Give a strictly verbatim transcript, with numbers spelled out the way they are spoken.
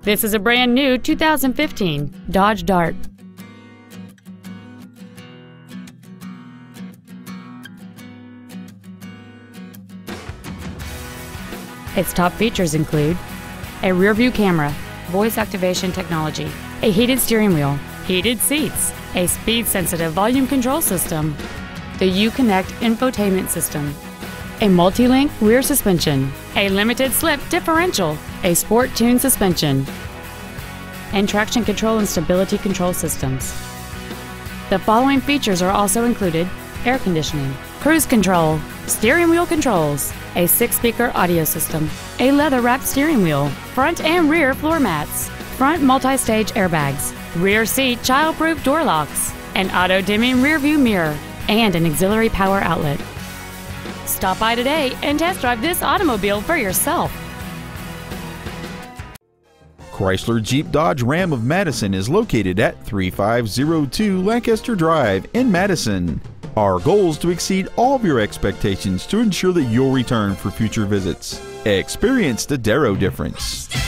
This is a brand new two thousand fifteen Dodge Dart. Its top features include a rear-view camera, voice activation technology, a heated steering wheel, heated seats, a speed-sensitive volume control system, the Uconnect infotainment system, a multi-link rear suspension, a limited slip differential, a sport-tuned suspension, and traction control and stability control systems. The following features are also included: air conditioning, cruise control, steering wheel controls, a six-speaker audio system, a leather-wrapped steering wheel, front and rear floor mats, front multi-stage airbags, rear seat child-proof door locks, an auto-dimming rear-view mirror, and an auxiliary power outlet. Stop by today and test drive this automobile for yourself. Chrysler Jeep Dodge Ram of Madison is located at thirty-five oh two Lancaster Drive in Madison. Our goal is to exceed all of your expectations to ensure that you'll return for future visits. Experience the Darrow difference.